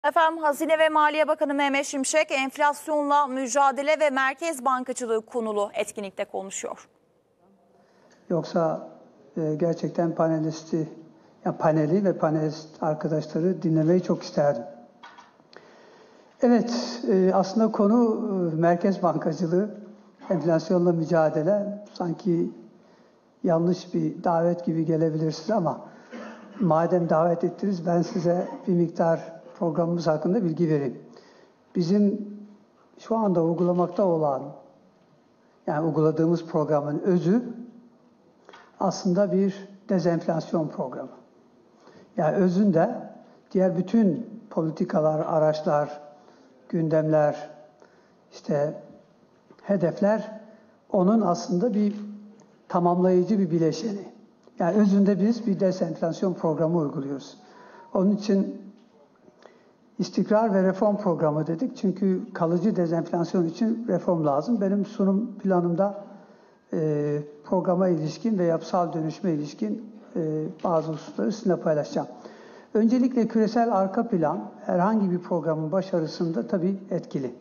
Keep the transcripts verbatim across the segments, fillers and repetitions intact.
Efendim, Hazine ve Maliye Bakanı Mehmet Şimşek enflasyonla mücadele ve merkez bankacılığı konulu etkinlikte konuşuyor. Yoksa e, gerçekten panelisti, yani paneli ve panelist arkadaşları dinlemeyi çok isterdim. Evet, e, aslında konu e, merkez bankacılığı, enflasyonla mücadele. Sanki yanlış bir davet gibi gelebilir size ama madem davet ettiniz, ben size bir miktar programımız hakkında bilgi vereyim. Bizim şu anda uygulamakta olan, yani uyguladığımız programın özü aslında bir dezenflasyon programı. Yani özünde diğer bütün politikalar, araçlar, gündemler, işte hedefler onun aslında bir tamamlayıcı bir bileşeni. Yani özünde biz bir dezenflasyon programı uyguluyoruz. Onun için istikrar ve reform programı dedik. Çünkü kalıcı dezenflasyon için reform lazım. Benim sunum planımda e, programa ilişkin ve yapısal dönüşme ilişkin e, bazı hususları sizinle paylaşacağım. Öncelikle küresel arka plan herhangi bir programın başarısında tabii etkili.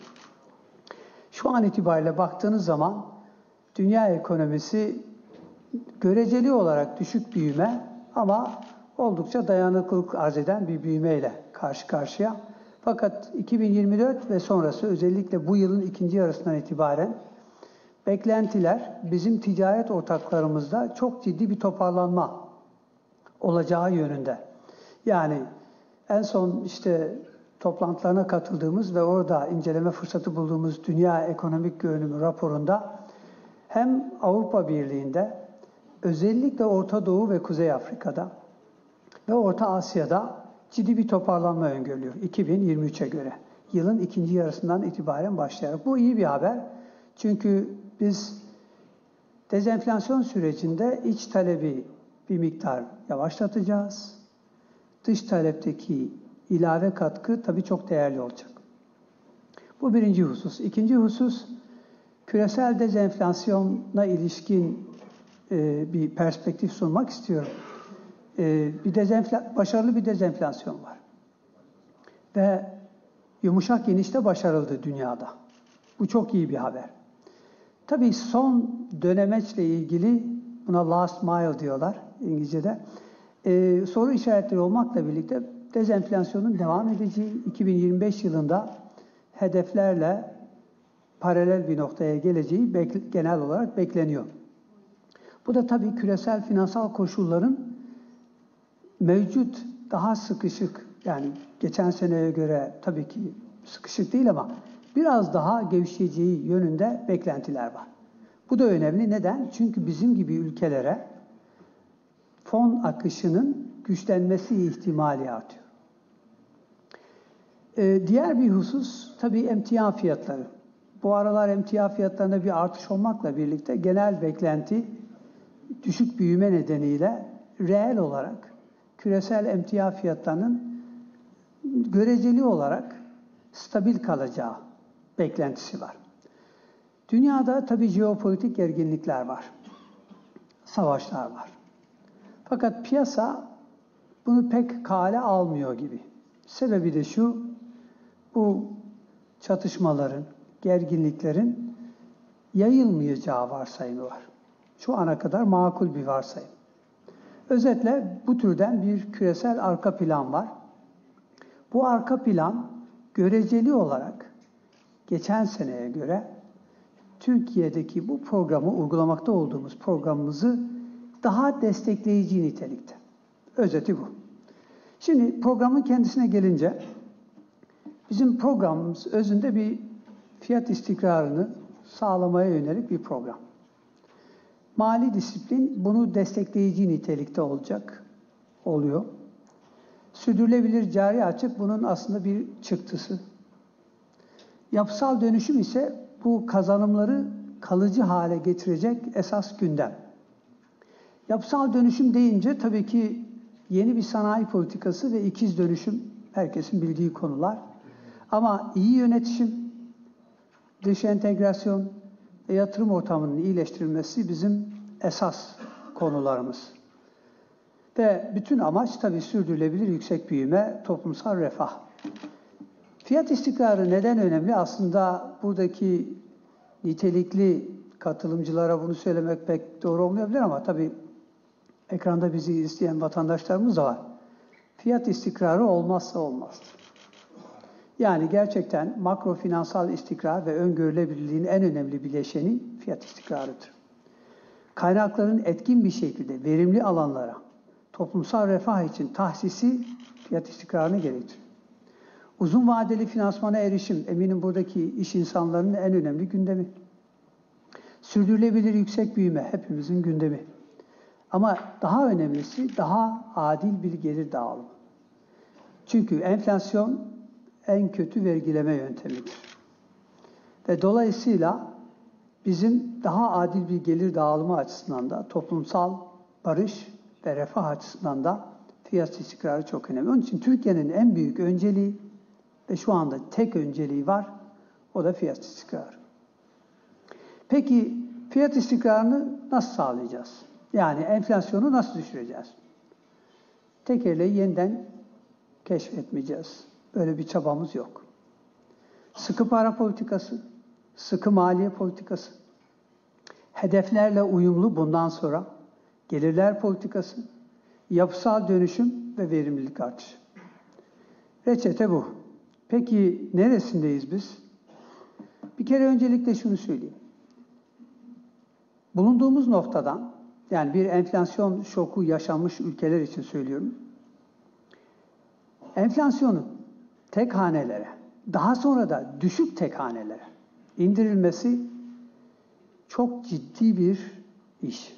Şu an itibariyle baktığınız zaman dünya ekonomisi göreceli olarak düşük büyüme ama oldukça dayanıklılık arz eden bir büyümeyle karşı karşıya. Fakat iki bin yirmi dört ve sonrası özellikle bu yılın ikinci yarısından itibaren beklentiler bizim ticaret ortaklarımızda çok ciddi bir toparlanma olacağı yönünde. Yani en son işte toplantılarına katıldığımız ve orada inceleme fırsatı bulduğumuz Dünya Ekonomik Görünümü raporunda hem Avrupa Birliği'nde özellikle Orta Doğu ve Kuzey Afrika'da ve Orta Asya'da ciddi bir toparlanma öngörülüyor iki bin yirmi üçe göre. Yılın ikinci yarısından itibaren başlayarak. Bu iyi bir haber. Çünkü biz dezenflasyon sürecinde iç talebi bir miktar yavaşlatacağız. Dış talepteki ilave katkı tabii çok değerli olacak. Bu birinci husus. İkinci husus, küresel dezenflasyona ilişkin e, bir perspektif sunmak istiyorum. E, bir dezenfla- başarılı bir dezenflasyon var. Ve yumuşak inişte başarıldı dünyada. Bu çok iyi bir haber. Tabii son dönemeçle ilgili, buna last mile diyorlar İngilizce'de, e, soru işaretleri olmakla birlikte dezenflasyonun devam edeceği, iki bin yirmi beş yılında hedeflerle paralel bir noktaya geleceği genel olarak bekleniyor. Bu da tabii küresel finansal koşulların mevcut daha sıkışık, yani geçen seneye göre tabii ki sıkışık değil ama biraz daha gevşeyeceği yönünde beklentiler var. Bu da önemli. Neden? Çünkü bizim gibi ülkelere fon akışının güçlenmesi ihtimali artıyor. Ee, diğer bir husus tabii emtia fiyatları. Bu aralar emtia fiyatlarında bir artış olmakla birlikte genel beklenti düşük büyüme nedeniyle reel olarak küresel emtia fiyatlarının göreceli olarak stabil kalacağı beklentisi var. Dünyada tabii jeopolitik gerginlikler var. Savaşlar var. Fakat piyasa bunu pek kale almıyor gibi. Sebebi de şu, bu çatışmaların, gerginliklerin yayılmayacağı varsayımı var. Şu ana kadar makul bir varsayım. Özetle bu türden bir küresel arka plan var. Bu arka plan göreceli olarak geçen seneye göre Türkiye'deki bu programı uygulamakta olduğumuz programımızı daha destekleyici nitelikte. Özeti bu. Şimdi programın kendisine gelince bizim programımız özünde bir fiyat istikrarını sağlamaya yönelik bir program. Mali disiplin bunu destekleyici nitelikte olacak, oluyor. Sürdürülebilir cari açık bunun aslında bir çıktısı. Yapısal dönüşüm ise bu kazanımları kalıcı hale getirecek esas gündem. Yapısal dönüşüm deyince tabii ki yeni bir sanayi politikası ve ikiz dönüşüm herkesin bildiği konular. Ama iyi yönetişim, dış entegrasyon ve yatırım ortamının iyileştirilmesi bizim esas konularımız. Ve bütün amaç tabii sürdürülebilir yüksek büyüme, toplumsal refah. Fiyat istikrarı neden önemli? Aslında buradaki nitelikli katılımcılara bunu söylemek pek doğru olmayabilir ama tabii ekranda bizi izleyen vatandaşlarımız da var. Fiyat istikrarı olmazsa olmazdır. Yani gerçekten makro finansal istikrar ve öngörülebilirliğin en önemli bileşeni fiyat istikrarıdır. Kaynakların etkin bir şekilde verimli alanlara, toplumsal refah için tahsisi fiyat istikrarını gerektirir. Uzun vadeli finansmana erişim, eminim buradaki iş insanlarının en önemli gündemi. Sürdürülebilir yüksek büyüme, hepimizin gündemi. Ama daha önemlisi daha adil bir gelir dağılımı. Çünkü enflasyon en kötü vergileme yöntemidir. Ve dolayısıyla bizim daha adil bir gelir dağılımı açısından da toplumsal barış ve refah açısından da fiyat istikrarı çok önemli. Onun için Türkiye'nin en büyük önceliği ve şu anda tek önceliği var, o da fiyat istikrarı. Peki fiyat istikrarını nasıl sağlayacağız? Yani enflasyonu nasıl düşüreceğiz? Tekerleği yeniden keşfetmeyeceğiz. Böyle bir çabamız yok. Sıkı para politikası, sıkı maliye politikası, hedeflerle uyumlu bundan sonra gelirler politikası, yapısal dönüşüm ve verimlilik artışı. Reçete bu. Peki neresindeyiz biz? Bir kere öncelikle şunu söyleyeyim. Bulunduğumuz noktadan, yani bir enflasyon şoku yaşanmış ülkeler için söylüyorum. Enflasyonun tek hanelere, daha sonra da düşük tek hanelere indirilmesi çok ciddi bir iş.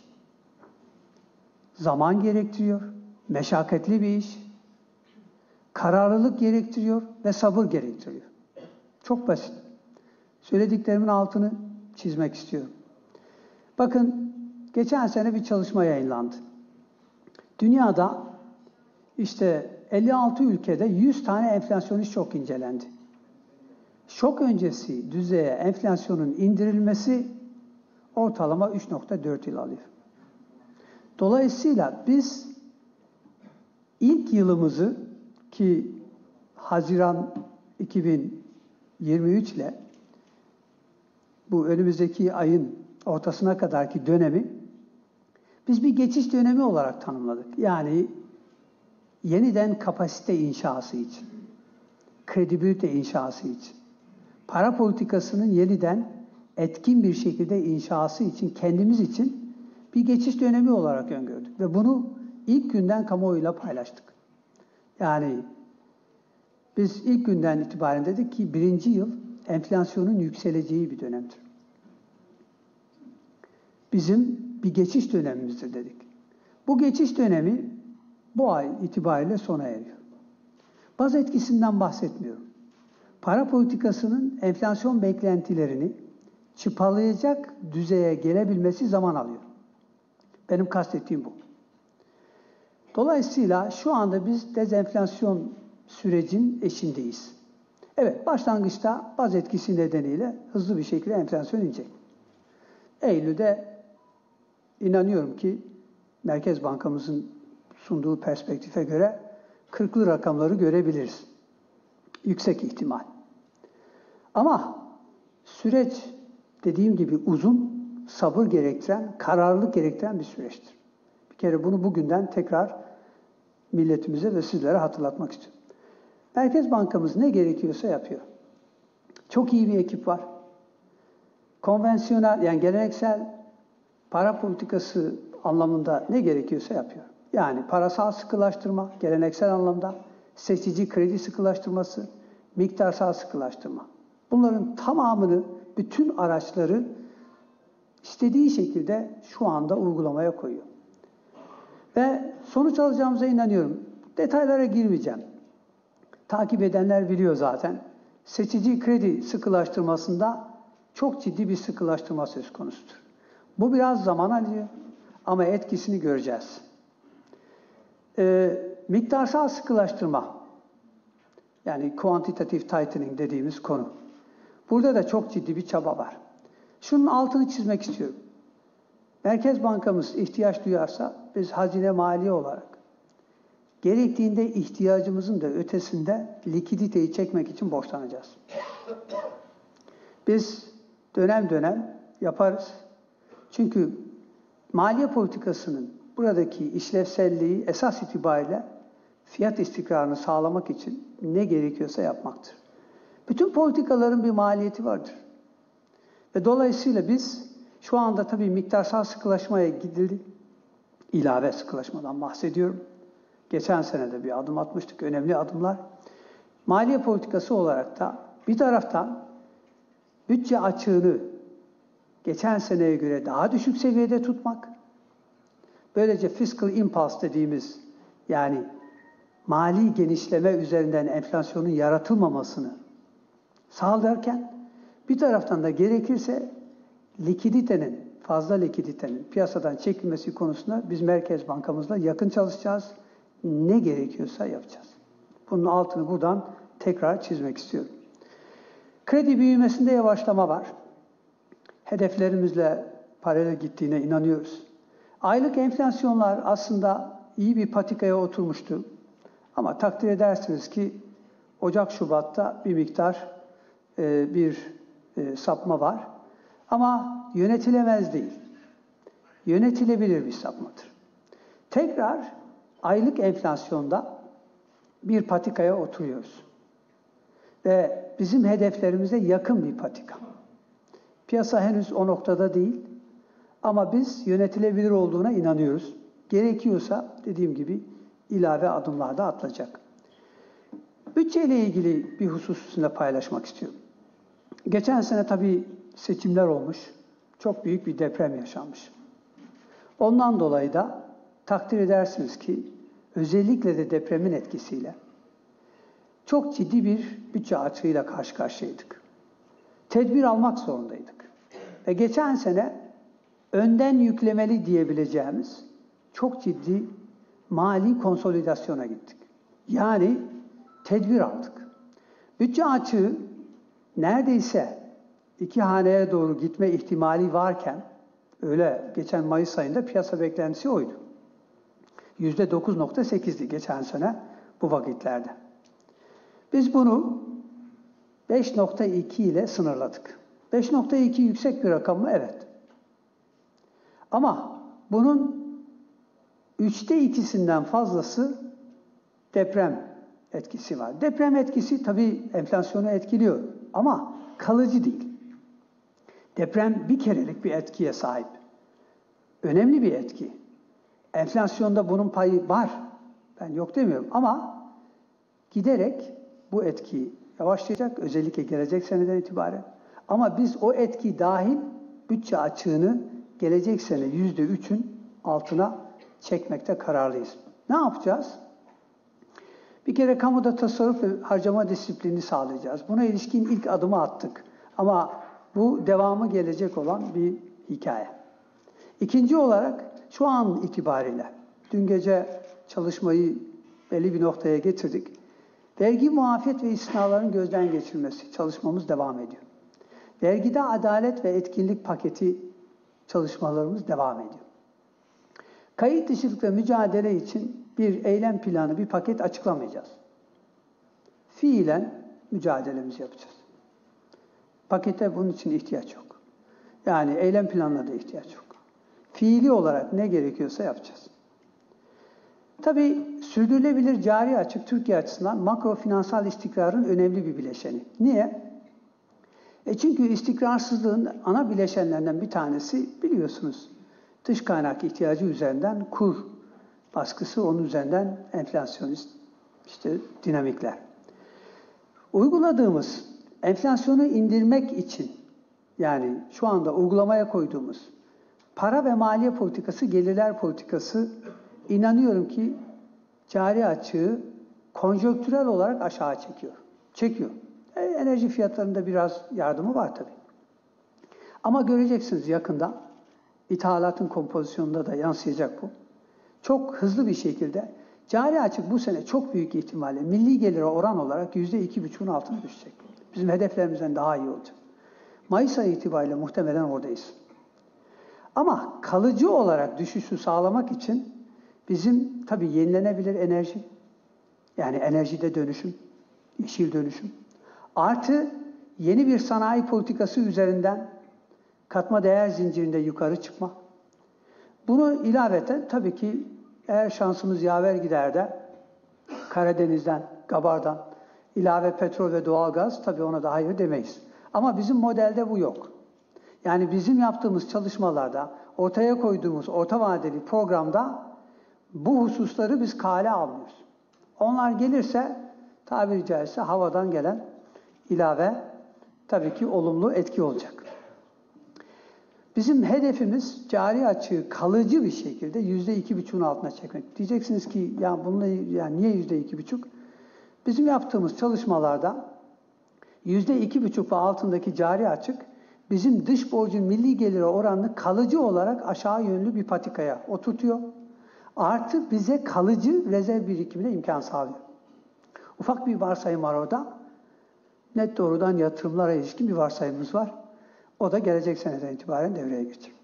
Zaman gerektiriyor, meşakkatli bir iş, kararlılık gerektiriyor ve sabır gerektiriyor. Çok basit. Söylediklerimin altını çizmek istiyorum. Bakın, geçen sene bir çalışma yayınlandı. Dünyada işte elli altı ülkede yüz tane enflasyonist şok incelendi. Şok öncesi düzeye enflasyonun indirilmesi ortalama üç nokta dört yıl alıyor. Dolayısıyla biz ilk yılımızı ki Haziran iki bin yirmi üç ile bu önümüzdeki ayın ortasına kadarki dönemi biz bir geçiş dönemi olarak tanımladık. Yani yeniden kapasite inşası için, kredibilite inşası için, para politikasının yeniden etkin bir şekilde inşası için, kendimiz için bir geçiş dönemi olarak öngördük. Ve bunu ilk günden kamuoyuyla paylaştık. Yani biz ilk günden itibaren dedik ki birinci yıl enflasyonun yükseleceği bir dönemdir. Bizim bir geçiş dönemimizdir dedik. Bu geçiş dönemi bu ay itibariyle sona eriyor. Baz etkisinden bahsetmiyorum. Para politikasının enflasyon beklentilerini çıpalayacak düzeye gelebilmesi zaman alıyor. Benim kastettiğim bu. Dolayısıyla şu anda biz dezenflasyon sürecin eşindeyiz. Evet, başlangıçta baz etkisi nedeniyle hızlı bir şekilde enflasyon inecek. Eylül'de inanıyorum ki Merkez Bankamızın sunduğu perspektife göre kırklı rakamları görebiliriz. Yüksek ihtimal. Ama süreç dediğim gibi uzun, sabır gerektiren, kararlılık gerektiren bir süreçtir. Bir kere bunu bugünden tekrar milletimize ve sizlere hatırlatmak istiyorum. Merkez Bankamız ne gerekiyorsa yapıyor. Çok iyi bir ekip var. Konvansiyonel, yani geleneksel para politikası anlamında ne gerekiyorsa yapıyor. Yani parasal sıkılaştırma, geleneksel anlamda, seçici kredi sıkılaştırması, miktarsal sıkılaştırma. Bunların tamamını, bütün araçları istediği şekilde şu anda uygulamaya koyuyor. Ve sonuç alacağımıza inanıyorum. Detaylara girmeyeceğim. Takip edenler biliyor zaten. Seçici kredi sıkılaştırmasında çok ciddi bir sıkılaştırma söz konusudur. Bu biraz zaman alıyor ama etkisini göreceğiz. Ee, miktarsal sıkılaştırma, yani quantitative tightening dediğimiz konu. Burada da çok ciddi bir çaba var. Şunun altını çizmek istiyorum. Merkez Bankamız ihtiyaç duyarsa biz hazine maliye olarak gerektiğinde ihtiyacımızın da ötesinde likiditeyi çekmek için borçlanacağız. Biz dönem dönem yaparız. Çünkü maliye politikasının buradaki işlevselliği esas itibariyle fiyat istikrarını sağlamak için ne gerekiyorsa yapmaktır. Bütün politikaların bir maliyeti vardır. Ve dolayısıyla biz şu anda tabii miktarsal sıkılaşmaya gidildi. İlave sıkılaşmadan bahsediyorum. Geçen sene de bir adım atmıştık, önemli adımlar. Maliye politikası olarak da bir taraftan bütçe açığını geçen seneye göre daha düşük seviyede tutmak, böylece fiscal impulse dediğimiz, yani mali genişleme üzerinden enflasyonun yaratılmamasını sağlarken, bir taraftan da gerekirse likiditenin, fazla likiditenin piyasadan çekilmesi konusunda biz Merkez Bankamızla yakın çalışacağız. Ne gerekiyorsa yapacağız. Bunun altını buradan tekrar çizmek istiyorum. Kredi büyümesinde yavaşlama var. Hedeflerimizle paralel gittiğine inanıyoruz. Aylık enflasyonlar aslında iyi bir patikaya oturmuştu. Ama takdir edersiniz ki Ocak-Şubat'ta bir miktar e, bir e, sapma var. Ama yönetilemez değil. Yönetilebilir bir sapmadır. Tekrar aylık enflasyonda bir patikaya oturuyoruz. Ve bizim hedeflerimize yakın bir patika. Piyasa henüz o noktada değil ama biz yönetilebilir olduğuna inanıyoruz. Gerekiyorsa dediğim gibi ilave adımlar da atılacak. Bütçeyle ilgili bir husus sizinle paylaşmak istiyorum. Geçen sene tabii seçimler olmuş. Çok büyük bir deprem yaşanmış. Ondan dolayı da takdir edersiniz ki özellikle de depremin etkisiyle çok ciddi bir bütçe açığıyla karşı karşıyaydık. Tedbir almak zorundaydık. Ve geçen sene önden yüklemeli diyebileceğimiz çok ciddi mali konsolidasyona gittik. Yani tedbir aldık. Bütçe açığı neredeyse iki haneye doğru gitme ihtimali varken, öyle geçen Mayıs ayında piyasa beklentisi oydu. yüzde dokuz nokta sekizdi geçen sene bu vakitlerde. Biz bunu beş nokta iki ile sınırladık. beş nokta iki yüksek bir rakam mı? Evet. Ama bunun üçte ikisinden fazlası deprem etkisi var. Deprem etkisi tabii enflasyonu etkiliyor ama kalıcı değil. Deprem bir kerelik bir etkiye sahip. Önemli bir etki. Enflasyonda bunun payı var. Ben yok demiyorum ama giderek bu etki yavaşlayacak. Özellikle gelecek seneden itibaren. Ama biz o etki dahil bütçe açığını gelecek sene yüzde üçün altına çekmekte kararlıyız. Ne yapacağız? Bir kere kamuda tasarruf ve harcama disiplini sağlayacağız. Buna ilişkin ilk adımı attık. Ama bu devamı gelecek olan bir hikaye. İkinci olarak şu an itibariyle, dün gece çalışmayı belli bir noktaya getirdik. Vergi muafiyet ve istisnaların gözden geçirilmesi çalışmamız devam ediyor. Vergide adalet ve etkinlik paketi çalışmalarımız devam ediyor. Kayıt dışılıkla mücadele için bir eylem planı, bir paket açıklamayacağız. Fiilen mücadelemizi yapacağız. Pakete bunun için ihtiyaç yok. Yani eylem planına da ihtiyaç yok. Fiili olarak ne gerekiyorsa yapacağız. Tabii sürdürülebilir cari açık Türkiye açısından makro finansal istikrarın önemli bir bileşeni. Niye? E çünkü istikrarsızlığın ana bileşenlerinden bir tanesi biliyorsunuz dış kaynak ihtiyacı üzerinden kur baskısı, onun üzerinden enflasyonist işte dinamikler. Uyguladığımız enflasyonu indirmek için yani şu anda uygulamaya koyduğumuz para ve maliye politikası, gelirler politikası inanıyorum ki cari açığı konjonktürel olarak aşağı çekiyor. Çekiyor. E, enerji fiyatlarında biraz yardımı var tabii. Ama göreceksiniz yakında ithalatın kompozisyonunda da yansıyacak bu. Çok hızlı bir şekilde cari açık bu sene çok büyük ihtimalle milli gelire oran olarak yüzde iki buçuğun altına düşecek. Bizim hedeflerimizden daha iyi olacak. Mayıs ayı itibariyle muhtemelen oradayız. Ama kalıcı olarak düşüşü sağlamak için Bizim tabii yenilenebilir enerji, yani enerjide dönüşüm, yeşil dönüşüm, artı yeni bir sanayi politikası üzerinden katma değer zincirinde yukarı çıkma. Bunu ilaveten tabii ki eğer şansımız yaver gider de Karadeniz'den, Gabar'dan ilave petrol ve doğalgaz, tabii ona da hayır demeyiz. Ama bizim modelde bu yok. Yani bizim yaptığımız çalışmalarda, ortaya koyduğumuz orta vadeli programda bu hususları biz kale almıyoruz. Onlar gelirse tabiri caizse havadan gelen ilave tabii ki olumlu etki olacak. Bizim hedefimiz cari açığı kalıcı bir şekilde yüzde iki buçuğun altına çekmek. Diyeceksiniz ki ya bununla yani niye yüzde iki buçuk? Bizim yaptığımız çalışmalarda yüzde iki buçuk ve altındaki cari açık bizim dış borcun milli geliri oranını kalıcı olarak aşağı yönlü bir patikaya oturtuyor. Artı bize kalıcı rezerv birikimine imkan sağlıyor. Ufak bir varsayım var orada. Net doğrudan yatırımlara ilişkin bir varsayımımız var. O da gelecek seneden itibaren devreye girecek.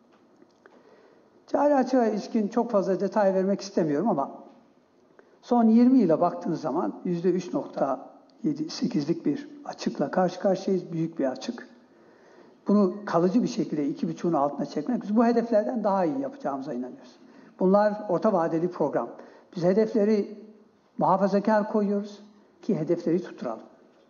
Cari açığa ilişkin çok fazla detay vermek istemiyorum ama son yirmi yıla baktığınız zaman yüzde üç nokta sekizlik bir açıkla karşı karşıyayız. Büyük bir açık. Bunu kalıcı bir şekilde iki buçuğun altına çekmek, biz bu hedeflerden daha iyi yapacağımıza inanıyoruz. Bunlar orta vadeli program. Biz hedefleri muhafazakar koyuyoruz ki hedefleri tutturalım.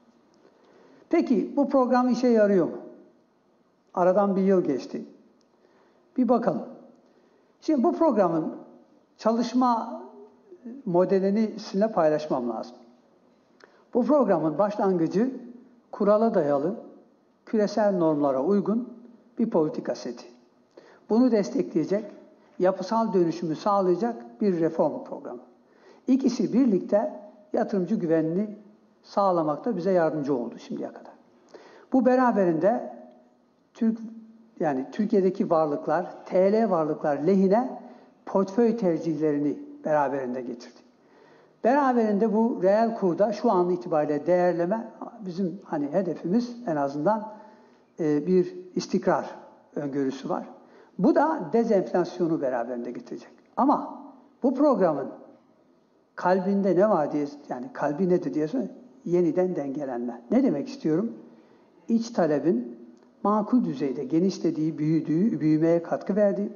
Peki bu program işe yarıyor mu? Aradan bir yıl geçti. Bir bakalım. Şimdi bu programın çalışma modelini sizinle paylaşmam lazım. Bu programın başlangıcı kurala dayalı, küresel normlara uygun bir politika seti. Bunu destekleyecek, yapısal dönüşümü sağlayacak bir reform programı. İkisi birlikte yatırımcı güvenini sağlamakta bize yardımcı oldu şimdiye kadar. Bu beraberinde Türk yani Türkiye'deki varlıklar, T L varlıklar lehine portföy tercihlerini beraberinde getirdi. Beraberinde bu reel kurda şu an itibariyle değerleme bizim hani hedefimiz en azından e, bir istikrar öngörüsü var. Bu da dezenflasyonu beraberinde getirecek. Ama bu programın kalbinde ne var diye, yani kalbi nedir diye sorun, yeniden dengelenme. Ne demek istiyorum? İç talebin makul düzeyde genişlediği, büyüdüğü, büyümeye katkı verdiği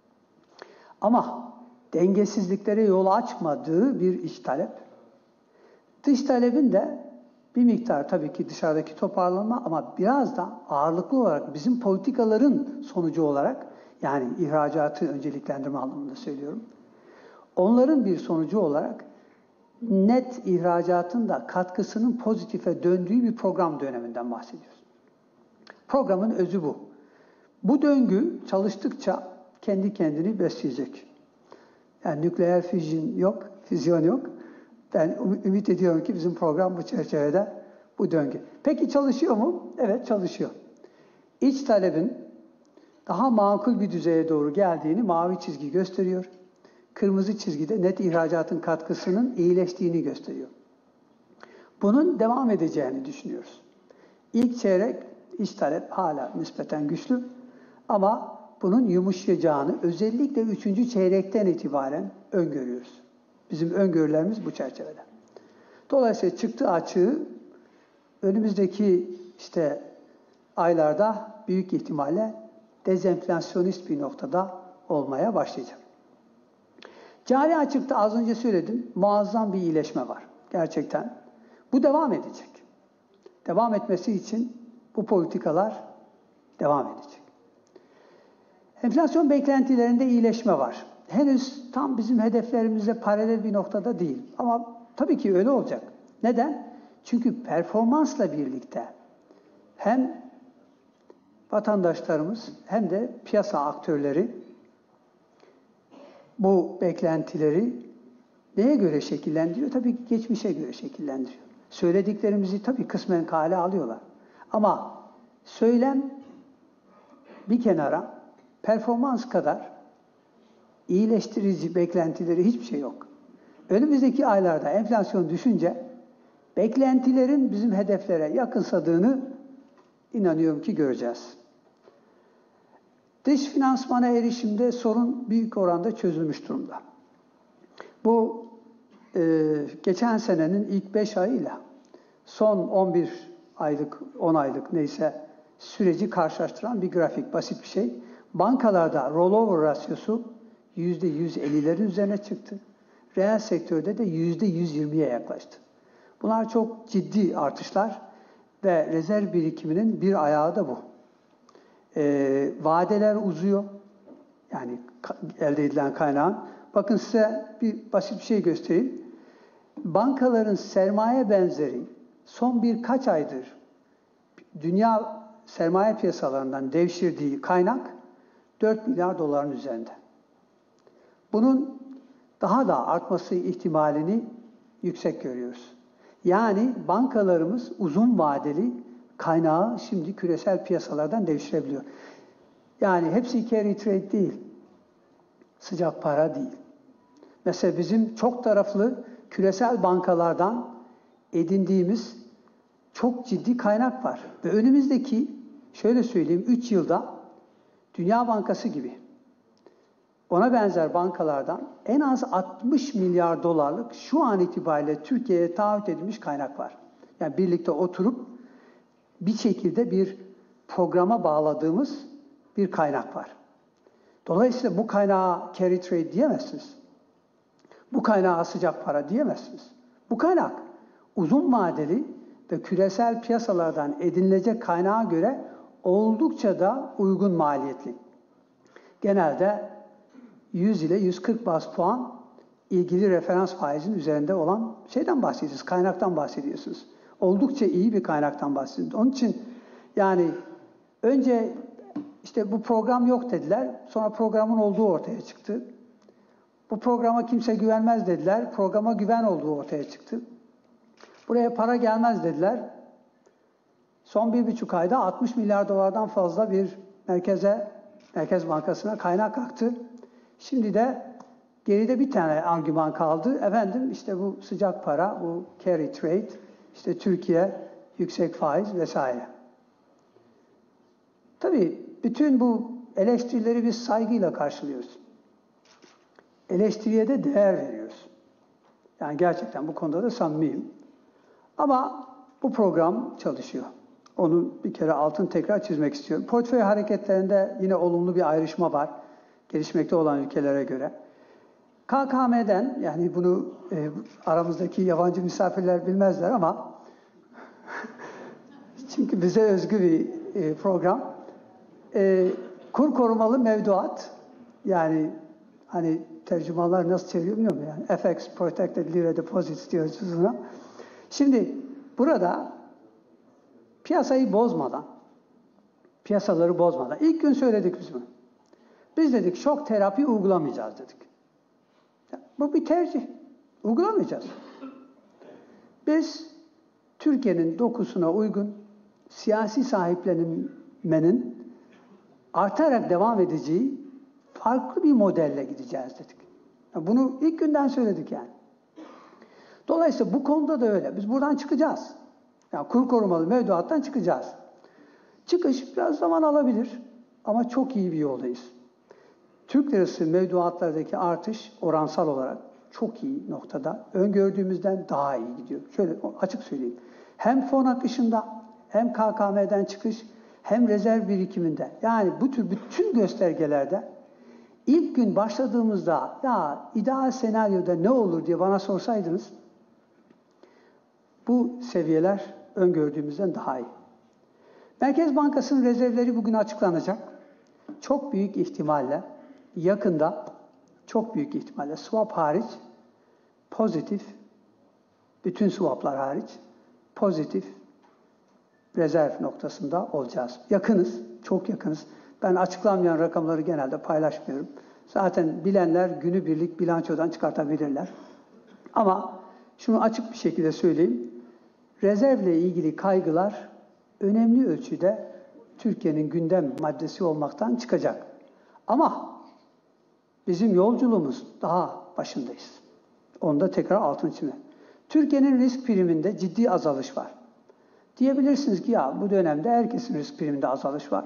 ama dengesizliklere yol açmadığı bir iç talep. Dış talebin de bir miktar tabii ki dışarıdaki toparlanma ama biraz da ağırlıklı olarak bizim politikaların sonucu olarak, yani ihracatı önceliklendirme anlamında söylüyorum. Onların bir sonucu olarak net ihracatın da katkısının pozitife döndüğü bir program döneminden bahsediyoruz. Programın özü bu. Bu döngü çalıştıkça kendi kendini besleyecek. Yani nükleer füzyon yok, füzyon yok. Ben ümit ediyorum ki bizim program bu çerçevede bu döngü. Peki çalışıyor mu? Evet, çalışıyor. İç talebin daha makul bir düzeye doğru geldiğini mavi çizgi gösteriyor. Kırmızı çizgide net ihracatın katkısının iyileştiğini gösteriyor. Bunun devam edeceğini düşünüyoruz. İlk çeyrek iç talep hala nispeten güçlü ama bunun yumuşayacağını özellikle üçüncü çeyrekten itibaren öngörüyoruz. Bizim öngörülerimiz bu çerçevede. Dolayısıyla çıktı açığı önümüzdeki işte aylarda büyük ihtimalle dezenflasyonist bir noktada olmaya başlayacak. Cari açıkta az önce söyledim, muazzam bir iyileşme var. Gerçekten. Bu devam edecek. Devam etmesi için bu politikalar devam edecek. Enflasyon beklentilerinde iyileşme var. Henüz tam bizim hedeflerimize paralel bir noktada değil. Ama tabii ki öyle olacak. Neden? Çünkü performansla birlikte hem vatandaşlarımız hem de piyasa aktörleri bu beklentileri neye göre şekillendiriyor? Tabii ki geçmişe göre şekillendiriyor. Söylediklerimizi tabii kısmen kale alıyorlar. Ama söylem bir kenara, performans kadar iyileştirici beklentileri hiçbir şey yok. Önümüzdeki aylarda enflasyon düşünce beklentilerin bizim hedeflere yakınsadığını inanıyorum ki göreceğiz. Dış finansmana erişimde sorun büyük oranda çözülmüş durumda. Bu e, geçen senenin ilk beş ayıyla son on bir aylık, on aylık neyse süreci karşılaştıran bir grafik, basit bir şey. Bankalarda rollover rasyosu yüzde yüz ellilerin üzerine çıktı. Reel sektörde de yüzde yüz yirmiye yaklaştı. Bunlar çok ciddi artışlar ve rezerv birikiminin bir ayağı da bu. E, vadeler uzuyor. Yani elde edilen kaynağın. Bakın size bir basit bir şey göstereyim. Bankaların sermaye benzeri son birkaç aydır dünya sermaye piyasalarından devşirdiği kaynak dört milyar doların üzerinde. Bunun daha da artması ihtimalini yüksek görüyoruz. Yani bankalarımız uzun vadeli kaynağı şimdi küresel piyasalardan devşirebiliyor. Yani hepsi carry trade değil, sıcak para değil. Mesela bizim çok taraflı küresel bankalardan edindiğimiz çok ciddi kaynak var. Ve önümüzdeki, şöyle söyleyeyim, üç yılda Dünya Bankası gibi ona benzer bankalardan en az altmış milyar dolarlık şu an itibariyle Türkiye'ye taahhüt edilmiş kaynak var. Yani birlikte oturup bir şekilde bir programa bağladığımız bir kaynak var. Dolayısıyla bu kaynağa carry trade diyemezsiniz. Bu kaynağa sıcak para diyemezsiniz. Bu kaynak uzun vadeli ve küresel piyasalardan edinilecek kaynağa göre oldukça da uygun maliyetli. Genelde yüz ile yüz kırk baz puan ilgili referans faizin üzerinde olan şeyden bahsediyorsunuz, kaynaktan bahsediyorsunuz. Oldukça iyi bir kaynaktan bahsediyorsunuz. Onun için yani önce işte bu program yok dediler, sonra programın olduğu ortaya çıktı. Bu programa kimse güvenmez dediler, programa güven olduğu ortaya çıktı. Buraya para gelmez dediler. Son bir buçuk ayda altmış milyar dolardan fazla bir merkeze, Merkez Bankası'na kaynak aktı. Şimdi de geride bir tane argüman kaldı. Efendim işte bu sıcak para, bu carry trade, işte Türkiye yüksek faiz vesaire. Tabii bütün bu eleştirileri biz saygıyla karşılıyoruz. Eleştiriye de değer veriyoruz. Yani gerçekten bu konuda da samimiyim. Ama bu program çalışıyor. Onu bir kere altını tekrar çizmek istiyorum. Portföy hareketlerinde yine olumlu bir ayrışma var. Gelişmekte olan ülkelere göre. K K M'den, yani bunu e, aramızdaki yabancı misafirler bilmezler ama çünkü bize özgü bir e, program. E, kur korumalı mevduat, yani hani tercümanlar nasıl çeviriyor bilmiyorum yani. F X, Protected Lira Deposits diyoruz buna. Şimdi burada piyasayı bozmadan, piyasaları bozmadan, ilk gün söyledik biz bunu. Biz dedik şok terapi uygulamayacağız dedik. Ya, bu bir tercih. Uygulamayacağız. Biz Türkiye'nin dokusuna uygun siyasi sahiplenmenin artarak devam edeceği farklı bir modelle gideceğiz dedik. Ya, bunu ilk günden söyledik yani. Dolayısıyla bu konuda da öyle. Biz buradan çıkacağız. Yani kur korumalı mevduattan çıkacağız. Çıkış biraz zaman alabilir ama çok iyi bir yoldayız. Türk lirası mevduatlardaki artış oransal olarak çok iyi noktada. Öngördüğümüzden daha iyi gidiyor. Şöyle açık söyleyeyim. Hem fon akışında hem K K M'den çıkış hem rezerv birikiminde. Yani bu tür bütün göstergelerde ilk gün başladığımızda ya ideal senaryoda ne olur diye bana sorsaydınız bu seviyeler öngördüğümüzden daha iyi. Merkez Bankası'nın rezervleri bugün açıklanacak. Çok büyük ihtimalle yakında, çok büyük ihtimalle swap hariç pozitif, bütün swaplar hariç pozitif rezerv noktasında olacağız. Yakınız, çok yakınız. Ben açıklanmayan rakamları genelde paylaşmıyorum. Zaten bilenler günübirlik bilançodan çıkartabilirler. Ama şunu açık bir şekilde söyleyeyim. Rezervle ilgili kaygılar önemli ölçüde Türkiye'nin gündem maddesi olmaktan çıkacak. Ama bizim yolculuğumuz daha başındayız. Onda tekrar altını çizmek. Türkiye'nin risk priminde ciddi azalış var. Diyebilirsiniz ki ya bu dönemde herkesin risk priminde azalış var.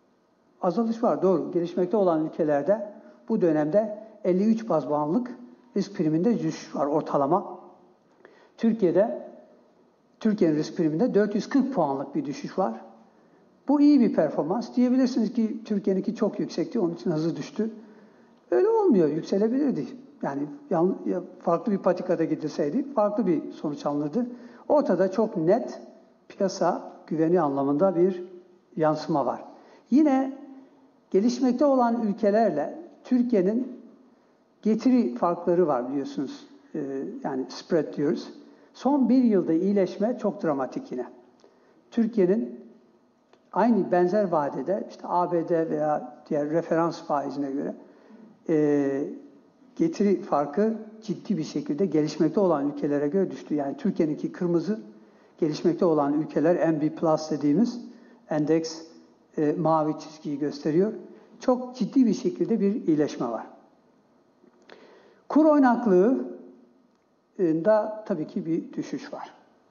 Azalış var, doğru. Gelişmekte olan ülkelerde bu dönemde elli üç baz puanlık risk priminde düşüş var ortalama. Türkiye'de, Türkiye'nin risk priminde dört yüz kırk puanlık bir düşüş var. Bu iyi bir performans. Diyebilirsiniz ki Türkiye'ninki çok yüksekti, onun için hızlı düştü. Öyle olmuyor, yükselebilirdi. Yani farklı bir patikada gidilseydi farklı bir sonuç alınırdı. Ortada çok net piyasa güveni anlamında bir yansıma var. Yine gelişmekte olan ülkelerle Türkiye'nin getiri farkları var biliyorsunuz. Ee, yani spread diyoruz. Son bir yılda iyileşme çok dramatik yine. Türkiye'nin aynı benzer vadede işte A B D veya diğer referans faizine göre e, getiri farkı ciddi bir şekilde gelişmekte olan ülkelere göre düştü. Yani Türkiye'ninki kırmızı, gelişmekte olan ülkeler M B Plus dediğimiz endeks e, mavi çizgiyi gösteriyor. Çok ciddi bir şekilde bir iyileşme var. Kur oynaklığında tabii ki bir düşüş var.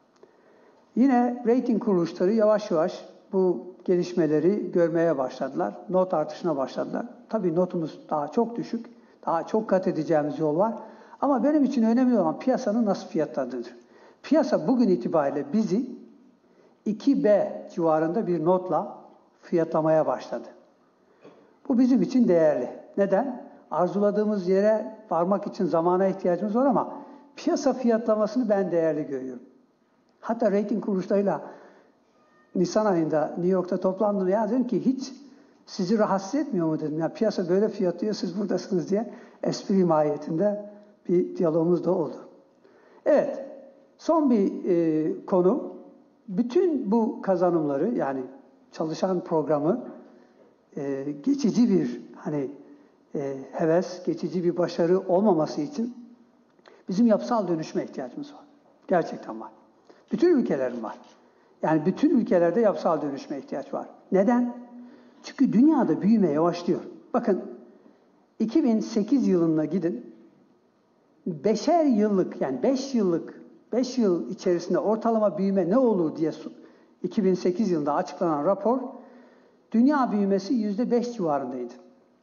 Yine rating kuruluşları yavaş yavaş bu gelişmeleri görmeye başladılar. Not artışına başladılar. Tabii notumuz daha çok düşük. Daha çok kat edeceğimiz yol var. Ama benim için önemli olan piyasanın nasıl fiyatladığıdır. Piyasa bugün itibariyle bizi iki B civarında bir notla fiyatlamaya başladı. Bu bizim için değerli. Neden? Arzuladığımız yere varmak için zamana ihtiyacımız var ama piyasa fiyatlamasını ben değerli görüyorum. Hatta rating kuruluşlarıyla Nisan ayında New York'ta toplandım. Ya dedim ki hiç sizi rahatsız etmiyor mu dedim. Ya piyasa böyle fiyatlıyor, siz buradasınız diye espri mahiyetinde bir diyalogumuz da oldu. Evet, son bir e, konu. Bütün bu kazanımları yani çalışan programı e, geçici bir hani e, heves, geçici bir başarı olmaması için bizim yapısal dönüşme ihtiyacımız var. Gerçekten var. Bütün ülkelerin var. Yani bütün ülkelerde yapısal dönüşme ihtiyaç var. Neden? Çünkü dünyada büyüme yavaşlıyor. Bakın iki bin sekiz yılına gidin. Beşer yıllık yani beş yıllık beş yıl içerisinde ortalama büyüme ne olur diye iki bin sekiz yılında açıklanan rapor dünya büyümesi yüzde beş civarındaydı.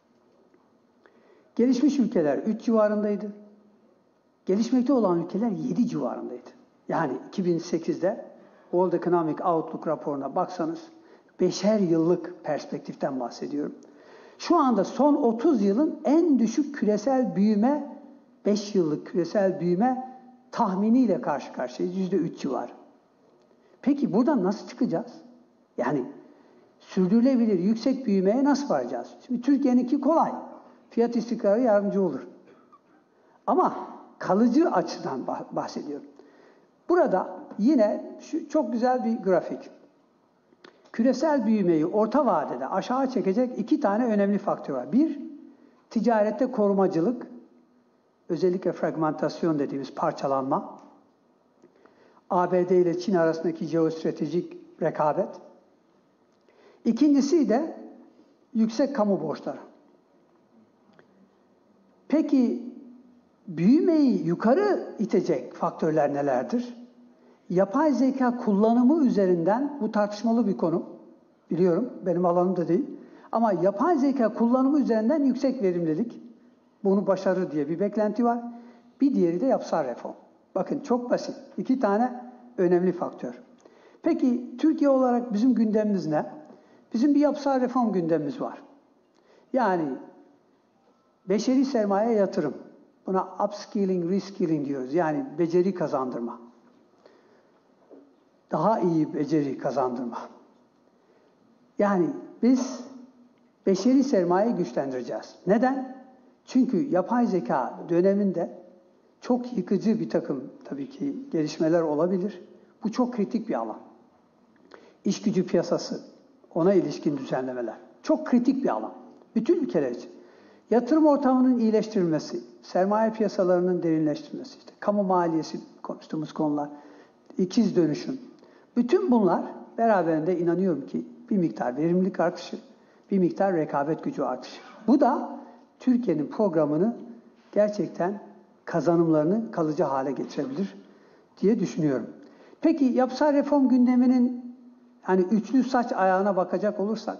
Gelişmiş ülkeler üç civarındaydı. Gelişmekte olan ülkeler yedi civarındaydı. Yani iki bin sekizde World Economic Outlook raporuna baksanız beşer yıllık perspektiften bahsediyorum. Şu anda son otuz yılın en düşük küresel büyüme, beş yıllık küresel büyüme tahminiyle karşı karşıyayız. yüzde üç civarı. Peki buradan nasıl çıkacağız? Yani sürdürülebilir yüksek büyümeye nasıl varacağız? Şimdi Türkiye'ninki kolay. Fiyat istikrarı yardımcı olur. Ama kalıcı açıdan bahsediyorum. Burada yine şu çok güzel bir grafik. Küresel büyümeyi orta vadede aşağı çekecek iki tane önemli faktör var. Bir, ticarette korumacılık, özellikle fragmentasyon dediğimiz parçalanma. A B D ile Çin arasındaki jeostratejik rekabet. İkincisi de yüksek kamu borçları. Peki büyümeyi yukarı itecek faktörler nelerdir? Yapay zeka kullanımı üzerinden, bu tartışmalı bir konu, biliyorum, benim alanım da değil. Ama yapay zeka kullanımı üzerinden yüksek verimlilik, bunu başarır diye bir beklenti var. Bir diğeri de yapısal reform. Bakın çok basit, iki tane önemli faktör. Peki Türkiye olarak bizim gündemimiz ne? Bizim bir yapısal reform gündemimiz var. Yani beşeri sermaye yatırım. Buna upskilling, reskilling diyoruz. Yani beceri kazandırma. Daha iyi beceri kazandırma. Yani biz beşeri sermayeyi güçlendireceğiz. Neden? Çünkü yapay zeka döneminde çok yıkıcı bir takım tabii ki gelişmeler olabilir. Bu çok kritik bir alan. İş gücü piyasası, ona ilişkin düzenlemeler. Çok kritik bir alan. Bütün ülkeler için. Yatırım ortamının iyileştirilmesi, sermaye piyasalarının derinleştirilmesi, işte kamu maliyesi konuştuğumuz konular, ikiz dönüşüm. Bütün bunlar beraberinde inanıyorum ki bir miktar verimlilik artışı, bir miktar rekabet gücü artışı. Bu da Türkiye'nin programını gerçekten kazanımlarını kalıcı hale getirebilir diye düşünüyorum. Peki yapısal reform gündeminin hani üçlü saç ayağına bakacak olursak,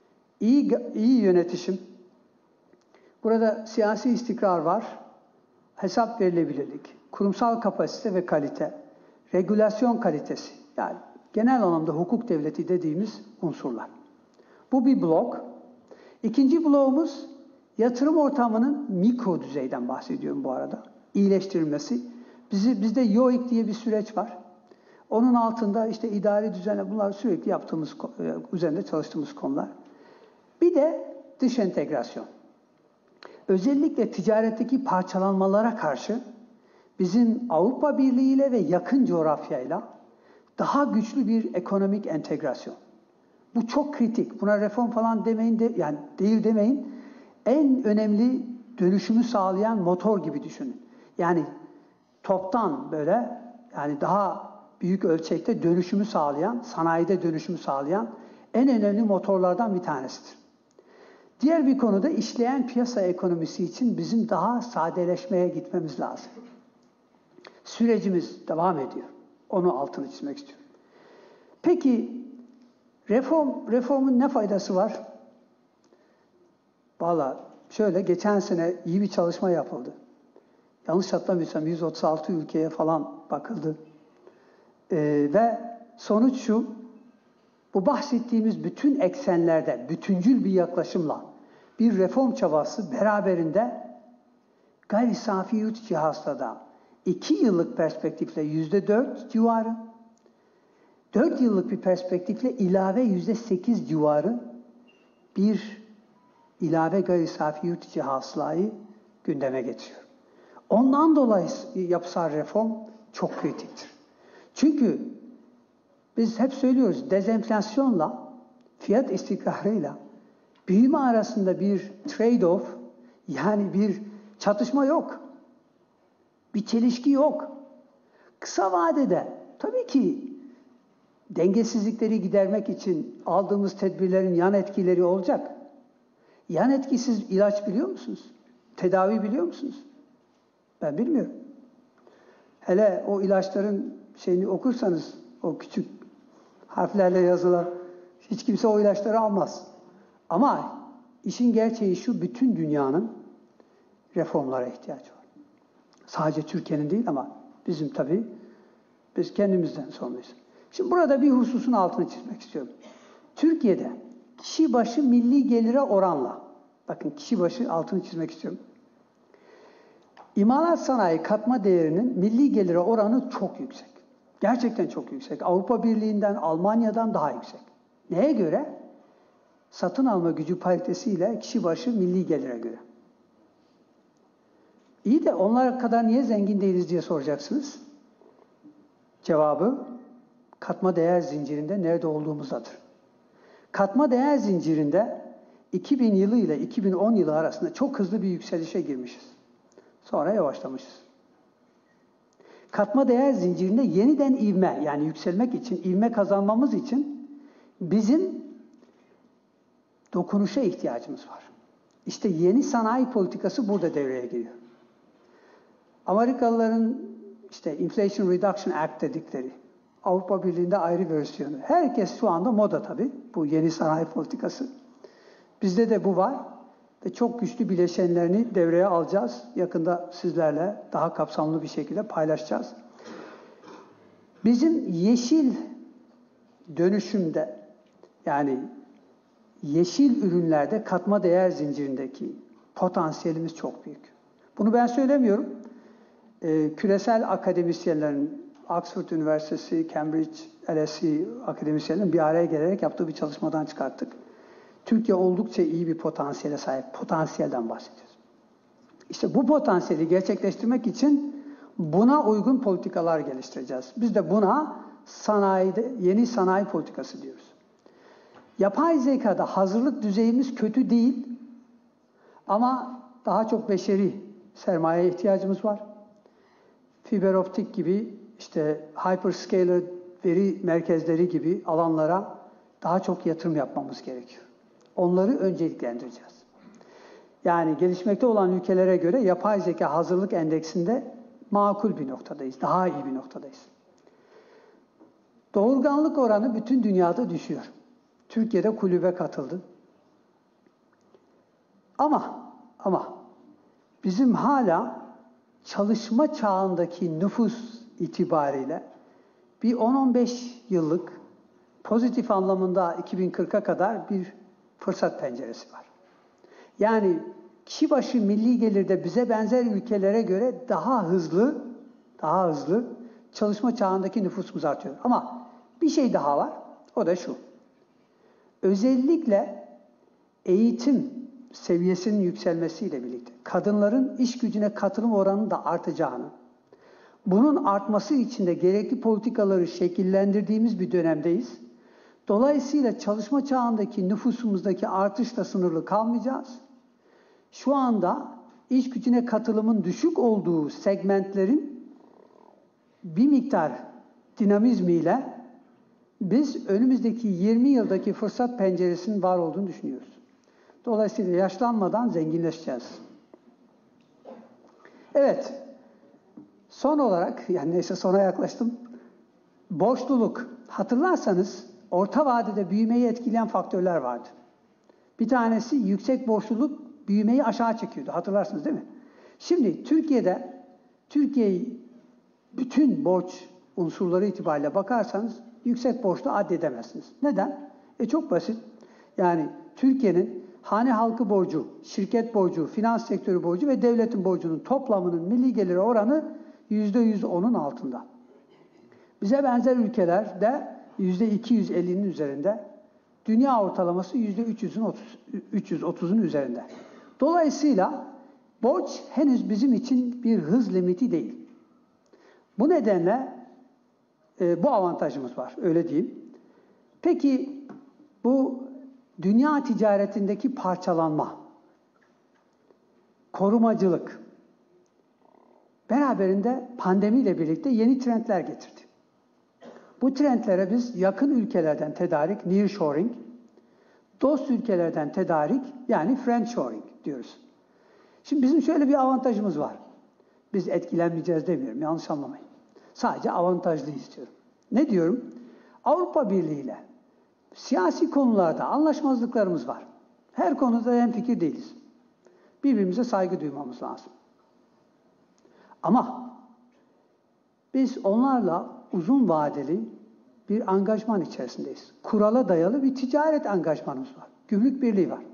iyi, iyi yönetişim, burada siyasi istikrar var, hesap verilebilirlik, kurumsal kapasite ve kalite, regülasyon kalitesi, yani genel anlamda hukuk devleti dediğimiz unsurlar. Bu bir blok. İkinci bloğumuz yatırım ortamının mikro düzeyden bahsediyorum bu arada. İyileştirilmesi. Bizi, bizde YOİK diye bir süreç var. Onun altında işte idari düzenle bunlar sürekli yaptığımız, üzerinde çalıştığımız konular. Bir de dış entegrasyon. Özellikle ticaretteki parçalanmalara karşı bizim Avrupa Birliği ile ve yakın coğrafyayla daha güçlü bir ekonomik entegrasyon. Bu çok kritik. Buna reform falan demeyin de, yani değil demeyin. En önemli dönüşümü sağlayan motor gibi düşünün. Yani toptan böyle, yani daha büyük ölçekte dönüşümü sağlayan, sanayide dönüşümü sağlayan en önemli motorlardan bir tanesidir. Diğer bir konuda işleyen piyasa ekonomisi için bizim daha sadeleşmeye gitmemiz lazım. Sürecimiz devam ediyor. Onu altını çizmek istiyorum. Peki reform reformun ne faydası var? Vallahi şöyle, geçen sene iyi bir çalışma yapıldı. Yanlış hatırlamıyorsam yüz otuz altı ülkeye falan bakıldı. Ee, ve sonuç şu, bu bahsettiğimiz bütün eksenlerde bütüncül bir yaklaşımla bir reform çabası beraberinde gayri safi yurt içi hasılada iki yıllık perspektifle yüzde dört civarı, dört yıllık bir perspektifle ilave yüzde sekiz civarı bir ilave gayri safi yurt içi hasılayı gündeme getiriyor. Ondan dolayı yapısal reform çok kritiktir. Çünkü biz hep söylüyoruz, dezenflasyonla, fiyat istikrarıyla büyüme arasında bir trade-off, yani bir çatışma yok. Bir çelişki yok. Kısa vadede tabii ki dengesizlikleri gidermek için aldığımız tedbirlerin yan etkileri olacak. Yan etkisiz ilaç biliyor musunuz? Tedavi biliyor musunuz? Ben bilmiyorum. Hele o ilaçların şeyini okursanız, o küçük harflerle yazılan, hiç kimse o ilaçları almaz. Ama işin gerçeği şu, bütün dünyanın reformlara ihtiyacı var. Sadece Türkiye'nin değil ama bizim tabii, biz kendimizden sorumluyuz. Şimdi burada bir hususun altını çizmek istiyorum. Türkiye'de kişi başı milli gelire oranla, bakın kişi başı altını çizmek istiyorum. İmalat sanayi katma değerinin milli gelire oranı çok yüksek. Gerçekten çok yüksek. Avrupa Birliği'nden, Almanya'dan daha yüksek. Neye göre? Satın alma gücü paritesiyle kişi başı milli gelire göre. İyi de onlar kadar niye zengin değiliz diye soracaksınız. Cevabı, katma değer zincirinde nerede olduğumuzdadır. Katma değer zincirinde iki bin yılı ile iki bin on yılı arasında çok hızlı bir yükselişe girmişiz. Sonra yavaşlamışız. Katma değer zincirinde yeniden ivme, yani yükselmek için, ivme kazanmamız için bizim dokunuşa ihtiyacımız var. İşte yeni sanayi politikası burada devreye giriyor. Amerikalıların işte Inflation Reduction Act dedikleri, Avrupa Birliği'nde ayrı versiyonu. Herkes şu anda moda tabii, bu yeni sanayi politikası. Bizde de bu var ve çok güçlü bileşenlerini devreye alacağız. Yakında sizlerle daha kapsamlı bir şekilde paylaşacağız. Bizim yeşil dönüşümde, yani yeşil ürünlerde katma değer zincirindeki potansiyelimiz çok büyük. Bunu ben söylemiyorum. Ee, küresel akademisyenlerin, Oxford Üniversitesi, Cambridge, L S E akademisyenlerin bir araya gelerek yaptığı bir çalışmadan çıkarttık. Türkiye oldukça iyi bir potansiyele sahip. Potansiyelden bahsediyoruz. İşte bu potansiyeli gerçekleştirmek için buna uygun politikalar geliştireceğiz. Biz de buna sanayide, yeni sanayi politikası diyoruz. Yapay zekada hazırlık düzeyimiz kötü değil ama daha çok beşeri sermayeye ihtiyacımız var. Fiber optik gibi, işte hyperscaler veri merkezleri gibi alanlara daha çok yatırım yapmamız gerekiyor. Onları önceliklendireceğiz. Yani gelişmekte olan ülkelere göre yapay zeka hazırlık endeksinde makul bir noktadayız, daha iyi bir noktadayız. Doğurganlık oranı bütün dünyada düşüyor. Türkiye'de kulübe katıldı. Ama, ama bizim hala çalışma çağındaki nüfus itibariyle bir on on beş yıllık pozitif anlamında iki bin kırka kadar bir fırsat penceresi var. Yani kişi başı milli gelirde bize benzer ülkelere göre daha hızlı, daha hızlı çalışma çağındaki nüfusumuz artıyor. Ama bir şey daha var, o da şu. Özellikle eğitim seviyesinin yükselmesiyle birlikte kadınların iş gücüne katılım oranının da artacağını, bunun artması için de gerekli politikaları şekillendirdiğimiz bir dönemdeyiz. Dolayısıyla çalışma çağındaki nüfusumuzdaki artışla sınırlı kalmayacağız. Şu anda iş gücüne katılımın düşük olduğu segmentlerin bir miktar dinamizmiyle biz önümüzdeki yirmi yıldaki fırsat penceresinin var olduğunu düşünüyoruz. Dolayısıyla yaşlanmadan zenginleşeceğiz. Evet, son olarak, yani neyse sona yaklaştım. Borçluluk. Hatırlarsanız orta vadede büyümeyi etkileyen faktörler vardı. Bir tanesi yüksek borçluluk büyümeyi aşağı çekiyordu. Hatırlarsınız değil mi? Şimdi Türkiye'de, Türkiye'yi bütün borç unsurları itibariyle bakarsanız yüksek borçlu addedemezsiniz. Neden? E çok basit. Yani Türkiye'nin hane halkı borcu, şirket borcu, finans sektörü borcu ve devletin borcunun toplamının milli geliri oranı yüzde yüz onun altında. Bize benzer ülkelerde yüzde iki yüz ellinin üzerinde, dünya ortalaması yüzde üç yüz otuzun üzerinde. Dolayısıyla borç henüz bizim için bir hız limiti değil. Bu nedenle e, bu avantajımız var, öyle diyeyim. Peki bu dünya ticaretindeki parçalanma, korumacılık beraberinde pandemiyle birlikte yeni trendler getirdi. Bu trendlere biz yakın ülkelerden tedarik, nearshoring, dost ülkelerden tedarik, yani friendshoring diyoruz. Şimdi bizim şöyle bir avantajımız var. Biz etkilenmeyeceğiz demiyorum, yanlış anlamayın. Sadece avantajlı istiyorum. Ne diyorum? Avrupa Birliği ile siyasi konularda anlaşmazlıklarımız var. Her konuda hemfikir değiliz. Birbirimize saygı duymamız lazım. Ama biz onlarla uzun vadeli bir angajman içerisindeyiz. Kurala dayalı bir ticaret angajmanımız var. Gümrük birliği var.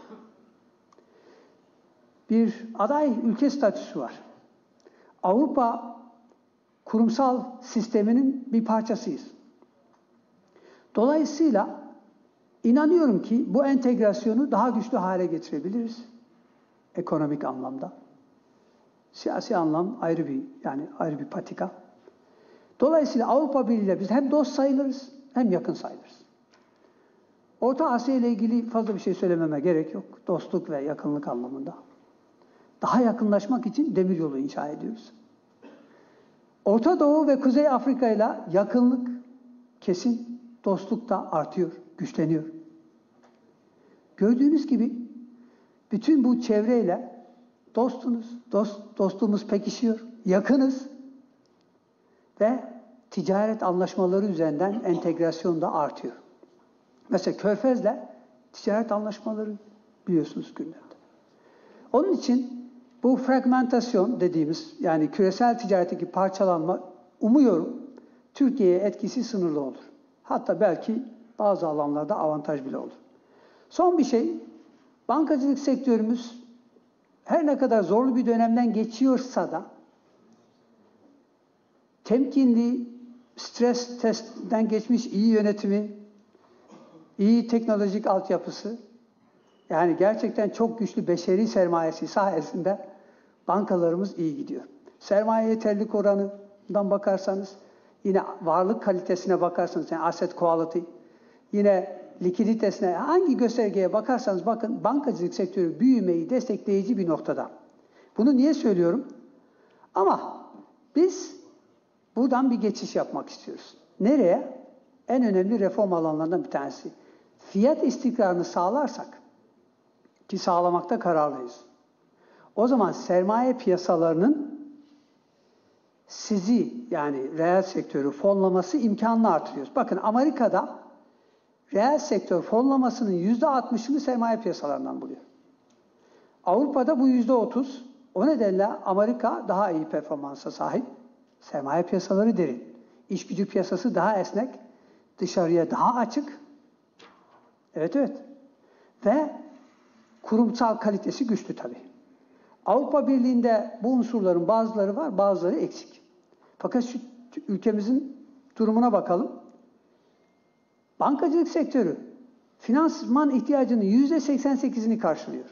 Bir aday ülke statüsü var. Avrupa kurumsal sisteminin bir parçasıyız. Dolayısıyla inanıyorum ki bu entegrasyonu daha güçlü hale getirebiliriz. Ekonomik anlamda. Siyasi anlam ayrı bir, yani ayrı bir patika. Dolayısıyla Avrupa Birliği ile biz hem dost sayılırız hem yakın sayılırız. Orta Asya ile ilgili fazla bir şey söylememe gerek yok. Dostluk ve yakınlık anlamında. Daha yakınlaşmak için demiryolu inşa ediyoruz. Orta Doğu ve Kuzey Afrika ile yakınlık kesin, dostluk da artıyor, güçleniyor. Gördüğünüz gibi bütün bu çevreyle dostunuz, dost, dostluğumuz pekişiyor, yakınız ve ticaret anlaşmaları üzerinden entegrasyon da artıyor. Mesela Körfez'le ticaret anlaşmaları biliyorsunuz gündemde. Onun için bu fragmentasyon dediğimiz, yani küresel ticaretteki parçalanma, umuyorum Türkiye'ye etkisi sınırlı olur. Hatta belki bazı alanlarda avantaj bile olur. Son bir şey, bankacılık sektörümüz her ne kadar zorlu bir dönemden geçiyorsa da temkinli, stres testten geçmiş iyi yönetimi, iyi teknolojik altyapısı, yani gerçekten çok güçlü beşeri sermayesi sayesinde bankalarımız iyi gidiyor. Sermaye yeterlilik oranından bakarsanız, yine varlık kalitesine bakarsanız, yani asset quality, yine likiditesine, hangi göstergeye bakarsanız bakın, bankacılık sektörü büyümeyi destekleyici bir noktada. Bunu niye söylüyorum? Ama biz buradan bir geçiş yapmak istiyoruz. Nereye? En önemli reform alanlarından bir tanesi. Fiyat istikrarını sağlarsak, ki sağlamakta kararlıyız, o zaman sermaye piyasalarının sizi, yani reel sektörü fonlaması imkanını artırıyoruz. Bakın Amerika'da reel sektör fonlamasının yüzde altmışını sermaye piyasalarından buluyor. Avrupa'da bu yüzde otuz, O nedenle Amerika daha iyi performansa sahip. Sermaye piyasaları derin. İş gücü piyasası daha esnek. Dışarıya daha açık. Evet evet. Ve kurumsal kalitesi güçlü tabii. Avrupa Birliği'nde bu unsurların bazıları var, bazıları eksik. Fakat şu ülkemizin durumuna bakalım. Bankacılık sektörü finansman ihtiyacının yüzde seksen sekizini karşılıyor.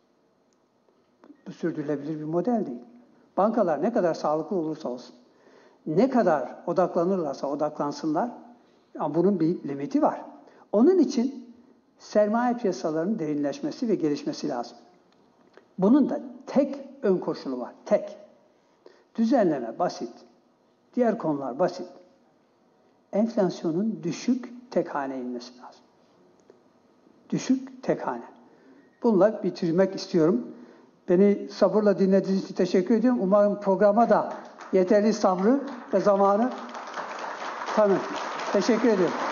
Bu sürdürülebilir bir model değil. Bankalar ne kadar sağlıklı olursa olsun, ne kadar odaklanırlarsa odaklansınlar, ama bunun bir limiti var. Onun için sermaye piyasalarının derinleşmesi ve gelişmesi lazım. Bunun da tek ön koşulu var, tek. Düzenleme basit, diğer konular basit. Enflasyonun düşük tek hane inmesi lazım. Düşük tek hane. Bununla bitirmek istiyorum. Beni sabırla dinlediğiniz için teşekkür ediyorum. Umarım programa da yeterli sabrı ve zamanı tanır. Teşekkür ediyorum.